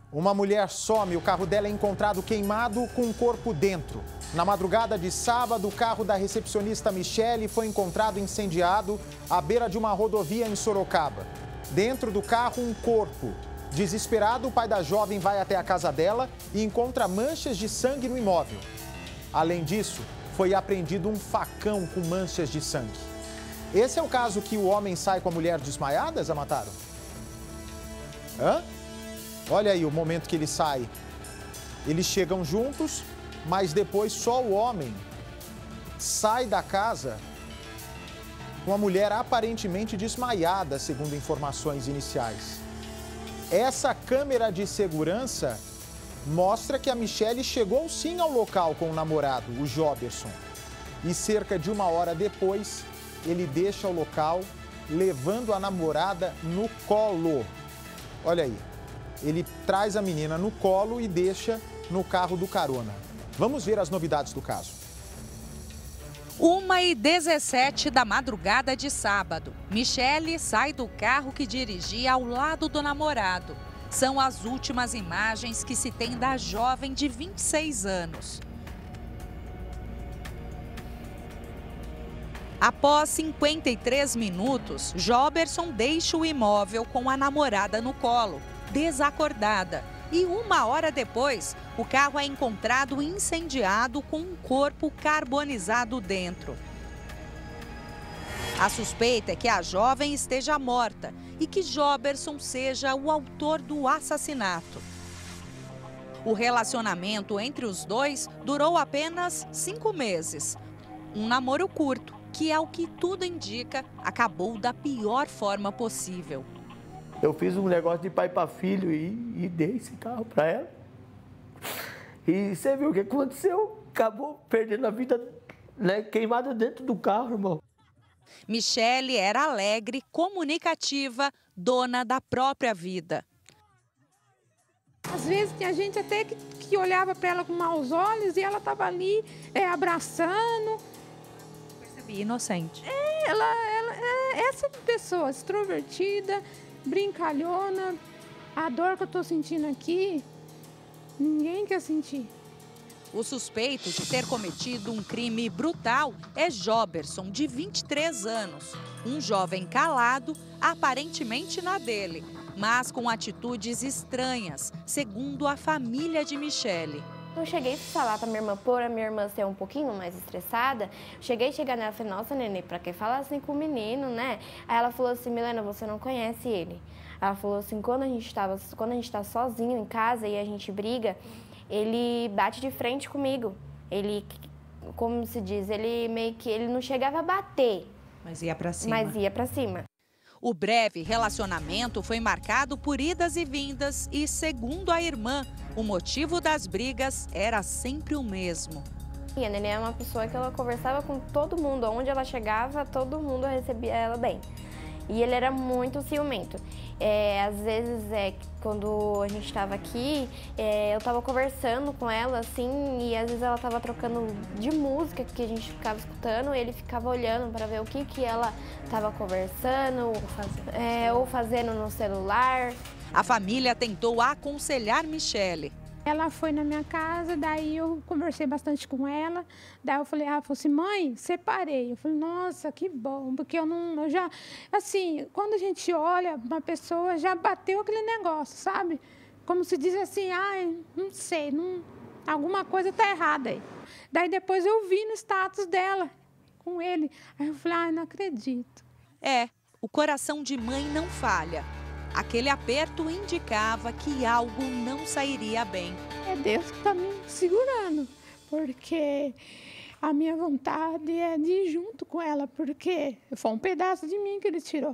Uma mulher some, o carro dela é encontrado queimado com um corpo dentro. Na madrugada de sábado, o carro da recepcionista Michele foi encontrado incendiado à beira de uma rodovia em Sorocaba. Dentro do carro, um corpo. Desesperado, o pai da jovem vai até a casa dela e encontra manchas de sangue no imóvel. Além disso, foi apreendido um facão com manchas de sangue. Esse é o caso que o homem sai com a mulher desmaiada, Zamataro? Hã? Olha aí o momento que ele sai. Eles chegam juntos, mas depois só o homem sai da casa com a mulher aparentemente desmaiada, segundo informações iniciais. Essa câmera de segurança mostra que a Michele chegou sim ao local com o namorado, o Joberson. E cerca de 1 hora depois, ele deixa o local levando a namorada no colo. Olha aí. Ele traz a menina no colo e deixa no carro do carona. Vamos ver as novidades do caso. 1h17 da madrugada de sábado. Michele sai do carro que dirigia ao lado do namorado. São as últimas imagens que se tem da jovem de 26 anos. Após 53 minutos, Joberson deixa o imóvel com a namorada no colo, desacordada. E 1 hora depois, o carro é encontrado incendiado com um corpo carbonizado dentro. A suspeita é que a jovem esteja morta e que Joberson seja o autor do assassinato. O relacionamento entre os dois durou apenas 5 meses. Um namoro curto, que é o que tudo indica, acabou da pior forma possível. Eu fiz um negócio de pai para filho e dei esse carro para ela. E você viu o que aconteceu? Acabou perdendo a vida, né, queimada dentro do carro, irmão. Michele era alegre, comunicativa, dona da própria vida. Às vezes tinha gente até que olhava para ela com maus olhos e ela estava ali abraçando. Percebi, inocente. Ela é essa pessoa extrovertida, brincalhona. A dor que eu estou sentindo aqui, ninguém quer sentir. O suspeito de ter cometido um crime brutal é Joberson, de 23 anos. Um jovem calado, aparentemente na dele, mas com atitudes estranhas, segundo a família de Michele. Eu cheguei a falar para minha irmã, por a minha irmã ser um pouquinho mais estressada, cheguei a chegar nela e falei, nossa, nenê, pra que falar assim com o menino, né? Aí ela falou assim, Milena, você não conhece ele. Ela falou assim, quando a gente tá sozinho em casa e a gente briga, ele bate de frente comigo. Ele, como se diz, ele meio que ele não chegava a bater. Mas ia pra cima. Mas ia pra cima. O breve relacionamento foi marcado por idas e vindas e, segundo a irmã, o motivo das brigas era sempre o mesmo. E a Nenê é uma pessoa que ela conversava com todo mundo. Onde ela chegava, todo mundo recebia ela bem. E ele era muito ciumento. Às vezes, quando a gente estava aqui, eu estava conversando com ela, assim, e às vezes ela estava trocando de música que a gente ficava escutando, e ele ficava olhando para ver o que ela estava conversando, ou fazendo no celular. A família tentou aconselhar Michele. Ela foi na minha casa, daí eu conversei bastante com ela. Daí ela falou assim, mãe, separei. Eu falei, nossa, que bom, porque eu já, assim, quando a gente olha uma pessoa, já bateu aquele negócio, sabe? Como se diz assim, ai, não sei, alguma coisa tá errada aí. Daí depois eu vi no status dela, com ele. Aí eu falei, ai, não acredito. O coração de mãe não falha. Aquele aperto indicava que algo não sairia bem. É Deus que está me segurando, porque a minha vontade é de ir junto com ela, porque foi um pedaço de mim que ele tirou.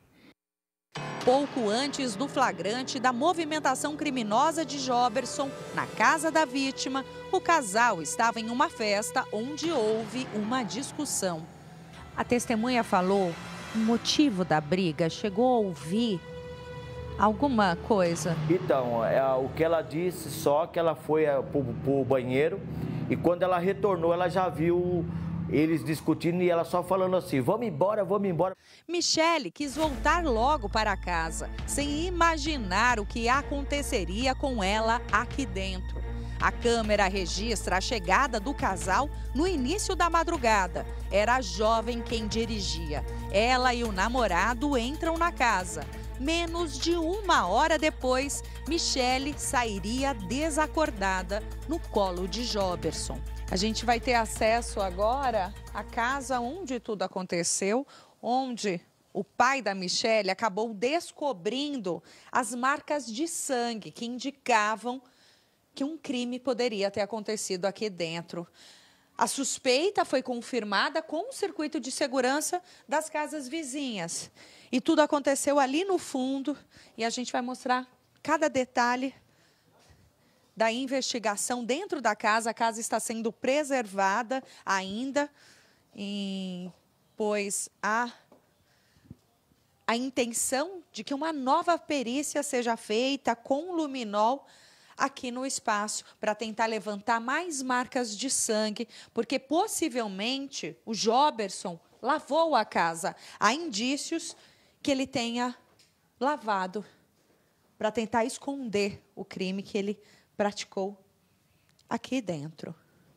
Pouco antes do flagrante da movimentação criminosa de Joberson, na casa da vítima, o casal estava em uma festa onde houve uma discussão. A testemunha falou o motivo da briga, chegou a ouvir alguma coisa? Então, o que ela disse, só que ela foi pro banheiro e quando ela retornou, ela já viu eles discutindo e ela só falando assim, vamos embora, vamos embora. Michele quis voltar logo para casa, sem imaginar o que aconteceria com ela aqui dentro. A câmera registra a chegada do casal no início da madrugada. Era a jovem quem dirigia. Ela e o namorado entram na casa. Menos de 1 hora depois, Michele sairia desacordada no colo de Joberson. A gente vai ter acesso agora à casa onde tudo aconteceu, onde o pai da Michele acabou descobrindo as marcas de sangue que indicavam que um crime poderia ter acontecido aqui dentro. A suspeita foi confirmada com o circuito de segurança das casas vizinhas. E tudo aconteceu ali no fundo e a gente vai mostrar cada detalhe da investigação dentro da casa. A casa está sendo preservada ainda, pois há a intenção de que uma nova perícia seja feita com luminol aqui no espaço para tentar levantar mais marcas de sangue, porque possivelmente o Joberson lavou a casa. Há indícios que ele tenha lavado para tentar esconder o crime que ele praticou aqui dentro.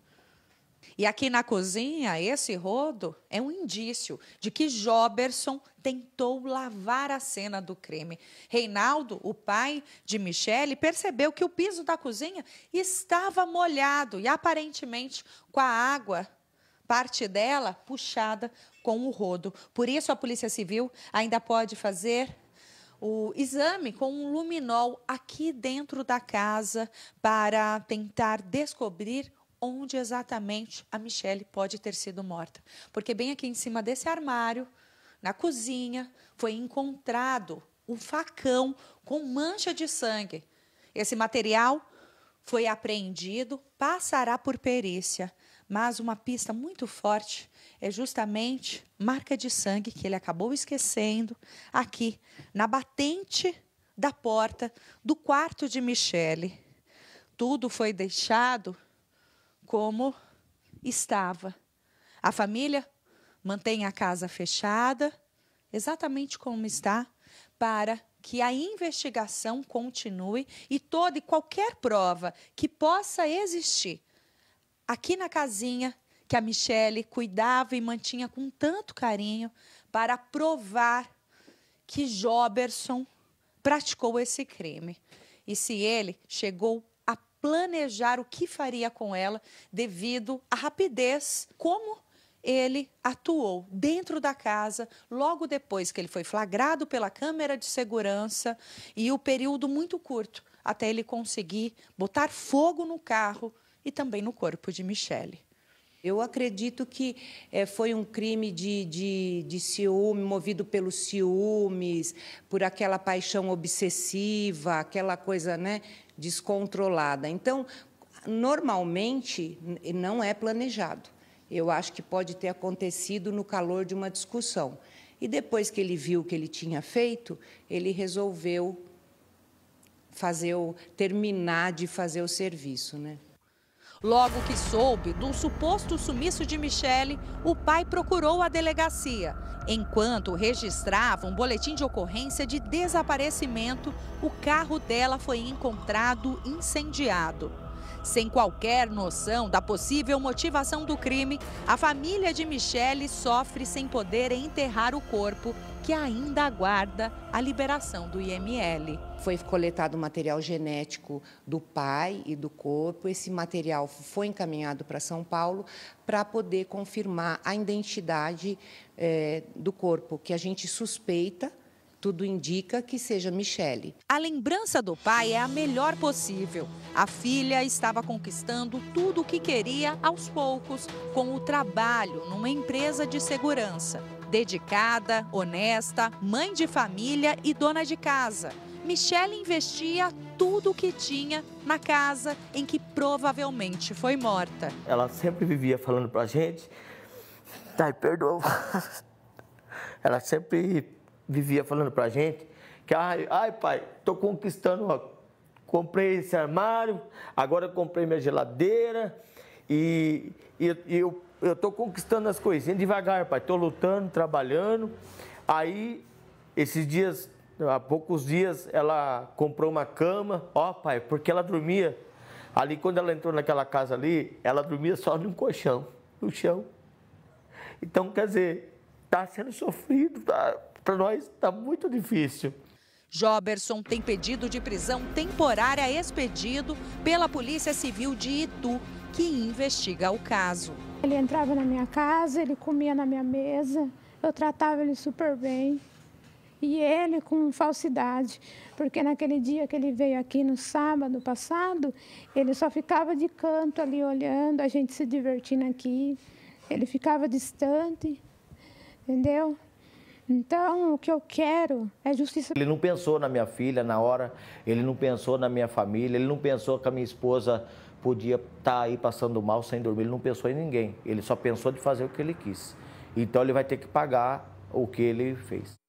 E aqui na cozinha, esse rodo é um indício de que Joberson tentou lavar a cena do crime. Reinaldo, o pai de Michele, percebeu que o piso da cozinha estava molhado e aparentemente com a água, parte dela, puxada com o rodo. Por isso, a Polícia Civil ainda pode fazer o exame com um luminol aqui dentro da casa para tentar descobrir onde exatamente a Michele pode ter sido morta. Porque bem aqui em cima desse armário, na cozinha, foi encontrado um facão com mancha de sangue. Esse material foi apreendido, passará por perícia, mas uma pista muito forte é justamente marca de sangue que ele acabou esquecendo aqui na batente da porta do quarto de Michele. Tudo foi deixado como estava. A família mantém a casa fechada, exatamente como está, para que a investigação continue e toda e qualquer prova que possa existir aqui na casinha que a Michele cuidava e mantinha com tanto carinho para provar que Joberson praticou esse crime. E se ele chegou a planejar o que faria com ela devido à rapidez como ele atuou dentro da casa logo depois que ele foi flagrado pela câmera de segurança e o período muito curto até ele conseguir botar fogo no carro e também no corpo de Michele. Eu acredito que foi um crime de ciúme, movido pelos ciúmes, por aquela paixão obsessiva, aquela coisa, né, descontrolada. Então, normalmente, não é planejado. Eu acho que pode ter acontecido no calor de uma discussão. E depois que ele viu o que ele tinha feito, ele resolveu terminar de fazer o serviço, né? Logo que soube do suposto sumiço de Michele, o pai procurou a delegacia. Enquanto registrava um boletim de ocorrência de desaparecimento, o carro dela foi encontrado incendiado. Sem qualquer noção da possível motivação do crime, a família de Michele sofre sem poder enterrar o corpo, que ainda aguarda a liberação do IML. Foi coletado material genético do pai e do corpo. Esse material foi encaminhado para São Paulo para poder confirmar a identidade do corpo, que a gente suspeita. Tudo indica que seja Michele. A lembrança do pai é a melhor possível. A filha estava conquistando tudo o que queria aos poucos, com o trabalho numa empresa de segurança. Dedicada, honesta, mãe de família e dona de casa, Michele investia tudo o que tinha na casa em que provavelmente foi morta. Ela sempre vivia falando pra gente, ai, perdoa. Ela sempre vivia falando pra gente que, ai pai, tô conquistando, ó, comprei esse armário, agora comprei minha geladeira E eu estou conquistando as coisinhas devagar, pai. Estou lutando, trabalhando. Aí, esses dias, há poucos dias, ela comprou uma cama. Ó, pai, porque ela dormia. Ali, quando ela entrou naquela casa ali, ela dormia só num colchão, no chão. Então, quer dizer, está sendo sofrido, para nós está muito difícil. Joberson tem pedido de prisão temporária expedido pela Polícia Civil de Itu, que investiga o caso. Ele entrava na minha casa, ele comia na minha mesa, eu tratava ele super bem. E ele com falsidade, porque naquele dia que ele veio aqui no sábado passado, ele só ficava de canto ali olhando, a gente se divertindo aqui. Ele ficava distante, entendeu? Então, o que eu quero é justiça. Ele não pensou na minha filha na hora, ele não pensou na minha família, ele não pensou que a minha esposa podia estar aí passando mal sem dormir, ele não pensou em ninguém. Ele só pensou de fazer o que ele quis. Então, ele vai ter que pagar o que ele fez.